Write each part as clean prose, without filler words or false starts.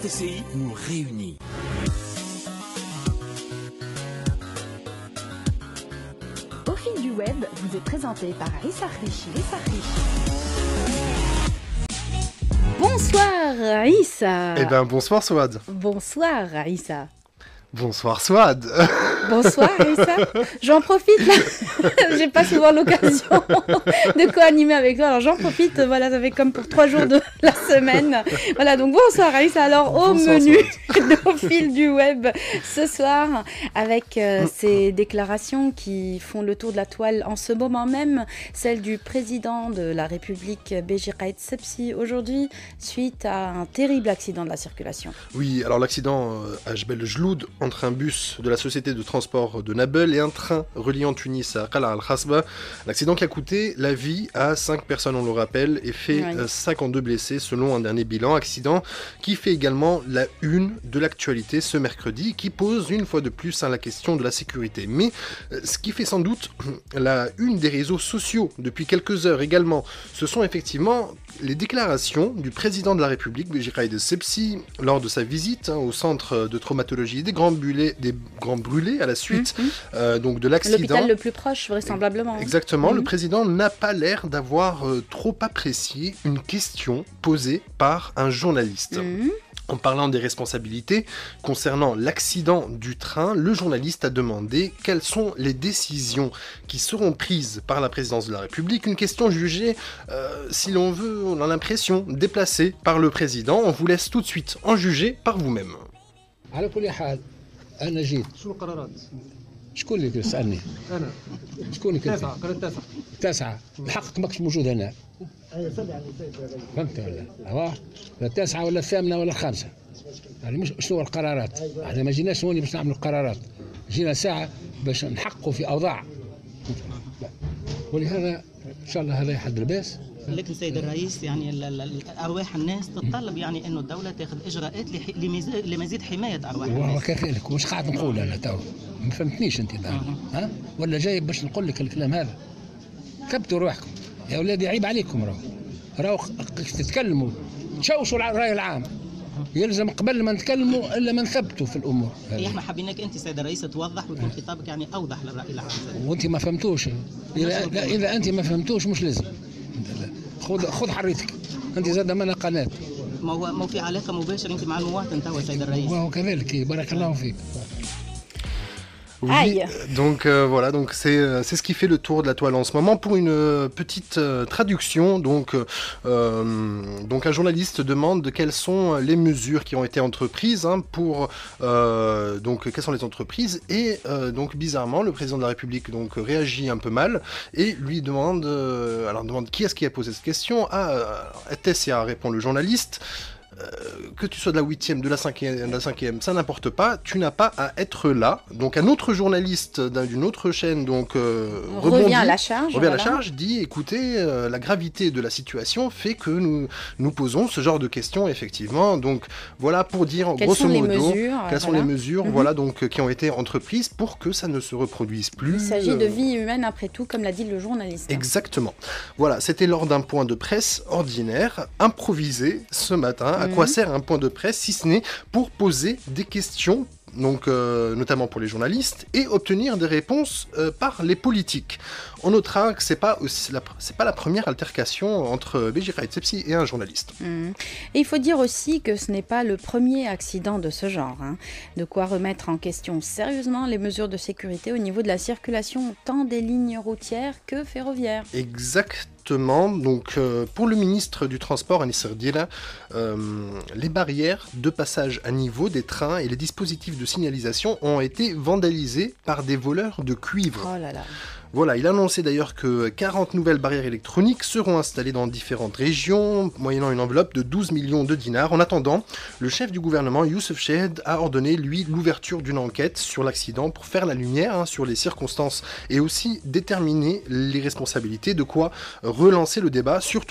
RTCI nous réunit. Au fil du web vous est présenté par Aïssa Richi. Bonsoir Aïssa. Eh ben bonsoir Souad. Bonsoir Aïssa. Bonsoir Souad. Bonsoir Aïssa. J'en profite là. J'ai pas souvent l'occasion de co-animer avec toi. Alors j'en profite, voilà, ça fait comme pour 3 jours de la semaine. Voilà, donc bonsoir Aïssa. Alors au Bonsoir, menu au fil du web ce soir, avec ces déclarations qui font le tour de la toile en ce moment même, celle du président de la République Béji Caïd Sebsi aujourd'hui, suite à un terrible accident de la circulation. Oui, alors l'accident à Jebel Jloud entre un bus de la société de transport de Nabel et un train reliant Tunis à Qala al-Khasba. L'accident qui a coûté la vie à 5 personnes, on le rappelle, et fait 52 blessés selon un dernier bilan. Accident qui fait également la une de l'actualité ce mercredi, qui pose une fois de plus la question de la sécurité. Mais ce qui fait sans doute la une des réseaux sociaux depuis quelques heures également, ce sont effectivement les déclarations du président de la République, Béji Caïd Sebsi, lors de sa visite au centre de traumatologie des Grands Brûlés à la suite donc de l'accident. L'hôpital le plus proche, vraisemblablement. Exactement, le président n'a pas l'air d'avoir trop apprécié une question posée par un journaliste. En parlant des responsabilités concernant l'accident du train, le journaliste a demandé quelles sont les décisions qui seront prises par la présidence de la République. Une question jugée, si l'on veut, on a l'impression, déplacée par le président. On vous laisse tout de suite en juger par vous-même. على كل حال أنا جيت. شو القرارات؟ شكون اللي تسألني؟ أنا. شكون اللي تسعة، قرار تسعة. الحق ماكش موجود هنا. أيوة سمع عن السيد الرئيس. فهمت ولا؟ هو التاسعة ولا الثامنة ولا الخامسة. يعني مش شنو القرارات؟ احنا ما جيناش هون باش نعملوا قرارات. جينا ساعة باش نحققوا في أوضاع. ولهذا إن شاء الله هذا يحد الباس. لكن سيد الرئيس يعني ارواح الناس تتطلب يعني انه الدوله تاخذ اجراءات لمزيد حمايه ارواح الناس. وكذلك واش قاعد نقول انا تو ما فهمتنيش انت ها ولا جاي باش نقول لك الكلام هذا كبتوا روحكم يا اولادي عيب عليكم راهو تتكلموا تشوشوا الراي العام يلزم قبل ما نتكلموا الا ما نثبتوا في الامور. احنا حابينك انت سيد الرئيس توضح ويكون خطابك يعني اوضح للراي العام. وانت ما فهمتوش اذا انت ما فهمتوش مش لازم خذ حريتك انت زاد معنا قناه. ما هو في علاقه مباشره انت مع المواطن توا سيد الرئيس. وهو كذلك بارك الله فيك. Oui, donc voilà, donc c'est ce qui fait le tour de la toile en ce moment. Pour une petite traduction, donc un journaliste demande quelles sont les mesures qui ont été entreprises pour donc quelles sont les entreprises et donc bizarrement le président de la République donc réagit un peu mal et lui demande demande qui est-ce qui a posé cette question. Tessia répond le journaliste. Que tu sois de la 8e, de la 5e, ça n'importe pas, tu n'as pas à être là. Donc un autre journaliste d'une autre chaîne donc revient à la charge, dit écoutez, la gravité de la situation fait que nous posons ce genre de questions effectivement. Donc voilà pour dire grosso modo quelles sont les mesures voilà donc qui ont été entreprises pour que ça ne se reproduise plus. Il s'agit de vie humaine après tout, comme l'a dit le journaliste. Exactement. Voilà, c'était lors d'un point de presse ordinaire improvisé ce matin. À quoi sert un point de presse si ce n'est pour poser des questions, donc notamment pour les journalistes, et obtenir des réponses par les politiques. On notera que c'est pas la première altercation entre Béji Caïd Sebsi et un journaliste. Et il faut dire aussi que ce n'est pas le premier accident de ce genre. De quoi remettre en question sérieusement les mesures de sécurité au niveau de la circulation tant des lignes routières que ferroviaires. Exactement. Donc, pour le ministre du Transport, Anis Rdila, les barrières de passage à niveau des trains et les dispositifs de signalisation ont été vandalisés par des voleurs de cuivre. Oh là là. Voilà, il a annoncé d'ailleurs que 40 nouvelles barrières électroniques seront installées dans différentes régions, moyennant une enveloppe de 12 millions de dinars. En attendant, le chef du gouvernement, Youssef Chahed, a ordonné, lui, l'ouverture d'une enquête sur l'accident pour faire la lumière sur les circonstances et aussi déterminer les responsabilités, de quoi relancer le débat, surtout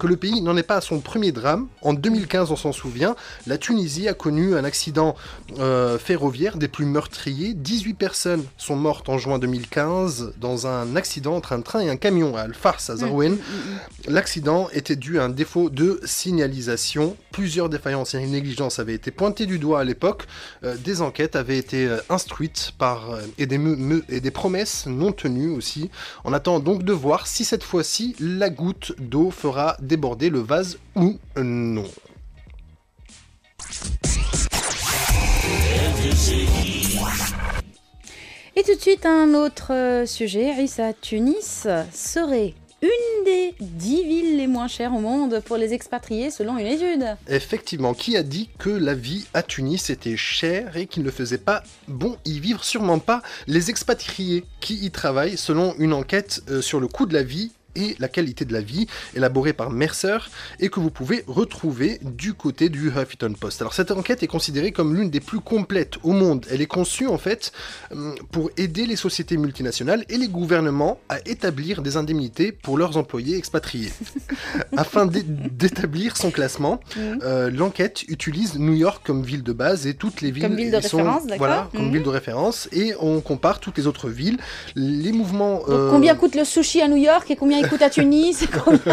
que le pays n'en est pas à son premier drame. En 2015, on s'en souvient, la Tunisie a connu un accident ferroviaire des plus meurtriers. 18 personnes sont mortes en juin 2015 dans un accident entre un train et un camion à Al-Fars, à Zarouen. L'accident était dû à un défaut de signalisation. Plusieurs défaillances et négligences avaient été pointées du doigt à l'époque. Des enquêtes avaient été instruites et des promesses non tenues aussi. On attend donc de voir si cette fois-ci la goutte d'eau fera déborder le vase ou non. Et tout de suite, un autre sujet. Issa, Tunis serait une des 10 villes les moins chères au monde pour les expatriés selon une étude. Effectivement, qui a dit que la vie à Tunis était chère et qu'il ne faisait pas bon y vivre? Sûrement pas les expatriés qui y travaillent selon une enquête sur le coût de la vie et la qualité de la vie, élaborée par Mercer, et que vous pouvez retrouver du côté du Huffington Post. Alors cette enquête est considérée comme l'une des plus complètes au monde. Elle est conçue en fait pour aider les sociétés multinationales et les gouvernements à établir des indemnités pour leurs employés expatriés. Afin d'établir son classement, l'enquête utilise New York comme ville de base et toutes les villes comme ville de référence, d'accord. Voilà, comme ville de référence, et on compare toutes les autres villes. Les mouvements... Donc, combien coûte le sushi à New York et combien écoute à Tunis.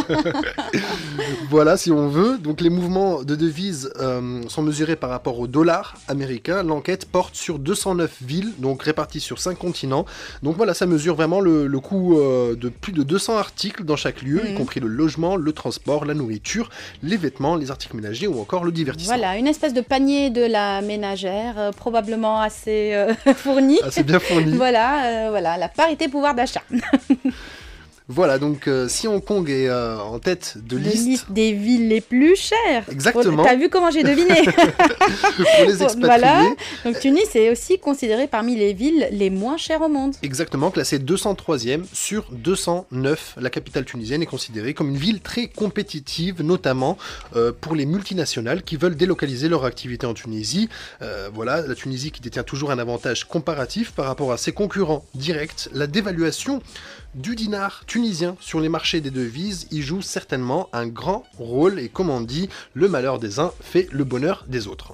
Voilà, si on veut. Donc les mouvements de devises sont mesurés par rapport au dollar américain. L'enquête porte sur 209 villes, donc réparties sur 5 continents. Donc voilà, ça mesure vraiment le coût de plus de 200 articles dans chaque lieu, y compris le logement, le transport, la nourriture, les vêtements, les articles ménagers ou encore le divertissement. Voilà, une espèce de panier de la ménagère, probablement assez fourni. Assez bien fourni. Voilà, la parité pouvoir d'achat. Voilà, donc si Hong Kong est en tête de liste des villes les plus chères. Exactement. T'as vu comment j'ai deviné? Pour les expatriés. Voilà, donc Tunis est aussi considérée parmi les villes les moins chères au monde. Exactement, classée 203e sur 209. La capitale tunisienne est considérée comme une ville très compétitive, notamment pour les multinationales qui veulent délocaliser leur activité en Tunisie. Voilà, la Tunisie qui détient toujours un avantage comparatif par rapport à ses concurrents directs. La dévaluation du dinar tunisien sur les marchés des devises y joue certainement un grand rôle et comme on dit, le malheur des uns fait le bonheur des autres.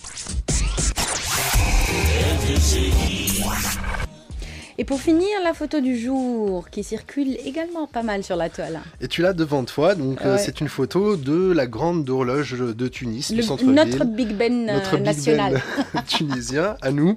Et pour finir, la photo du jour qui circule également pas mal sur la toile. Et tu l'as devant toi, donc c'est une photo de la grande horloge de Tunis, du centre-ville. Notre Big Ben national. Big Ben tunisien, à nous.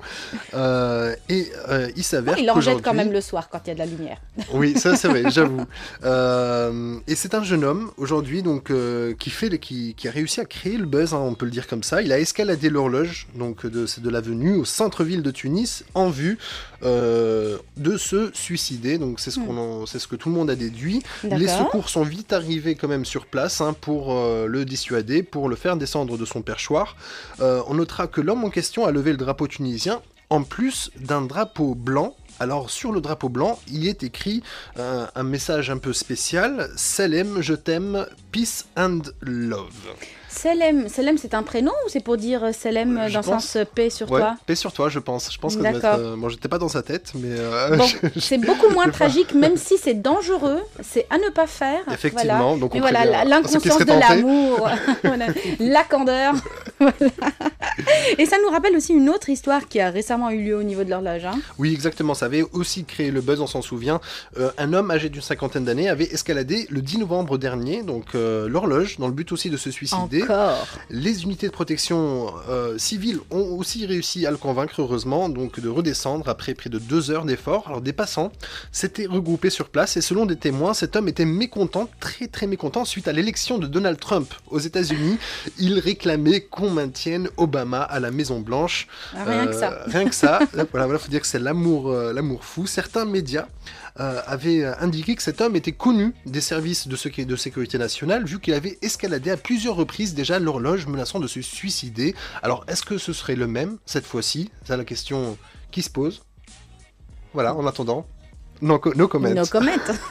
Il s'avère il en jette quand même le soir quand il y a de la lumière. Oui, ça c'est vrai, j'avoue. Et c'est un jeune homme aujourd'hui donc qui a réussi à créer le buzz, hein, on peut le dire comme ça. Il a escaladé l'horloge donc de l'avenue au centre-ville de Tunis en vue de se suicider, donc c'est ce que tout le monde a déduit. D'accord. Les secours sont vite arrivés quand même sur place pour le dissuader, pour le faire descendre de son perchoir. On notera que l'homme en question a levé le drapeau tunisien en plus d'un drapeau blanc. Alors sur le drapeau blanc, il est écrit un message un peu spécial: Salem, je t'aime, peace and love. Selem, c'est un prénom ou c'est pour dire Selem dans le sens paix sur toi? Paix sur toi, je pense. Je pense que bon, j'étais pas dans sa tête, mais... Bon, c'est beaucoup moins tragique, même si c'est dangereux, c'est à ne pas faire. Effectivement. Voilà. Donc mais voilà, l'inconscience de l'amour, voilà, la candeur. Voilà. Et ça nous rappelle aussi une autre histoire qui a récemment eu lieu au niveau de l'horloge. Hein. Oui, exactement. Ça avait aussi créé le buzz, on s'en souvient. Un homme âgé d'une cinquantaine d'années avait escaladé le 10 novembre dernier, donc l'horloge, dans le but aussi de se suicider. Encore. Les unités de protection civile ont aussi réussi à le convaincre, heureusement, donc de redescendre après près de 2 heures d'efforts. Alors des passants s'étaient regroupés sur place et selon des témoins, cet homme était mécontent, très très mécontent, suite à l'élection de Donald Trump aux États-Unis. Il réclamait qu'on maintienne Obama à la Maison Blanche. Rien que ça. Rien que ça. Voilà, faut dire que c'est l'amour fou. Certains médias avait indiqué que cet homme était connu des services de sécurité nationale vu qu'il avait escaladé à plusieurs reprises déjà l'horloge menaçant de se suicider. Alors est-ce que ce serait le même cette fois-ci? C'est la question qui se pose. Voilà, en attendant, no comment. No comment.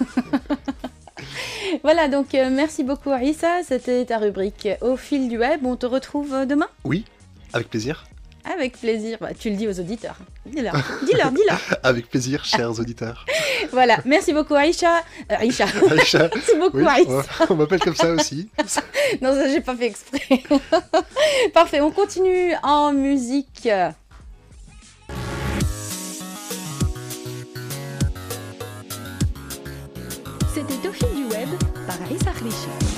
Voilà, donc merci beaucoup Issa, c'était ta rubrique Au fil du web. On te retrouve demain? Oui, avec plaisir. Avec plaisir. Bah, tu le dis aux auditeurs. Dis-leur, dis-leur, dis-leur. Avec plaisir, chers auditeurs. Voilà, merci beaucoup Aïcha. Aïcha. Aïcha. Merci beaucoup Oui, Aïssa. on m'appelle comme ça aussi. Non, ça j'ai pas fait exprès. Parfait, on continue en musique. C'était Au fil du web par Aïssa Khlichi.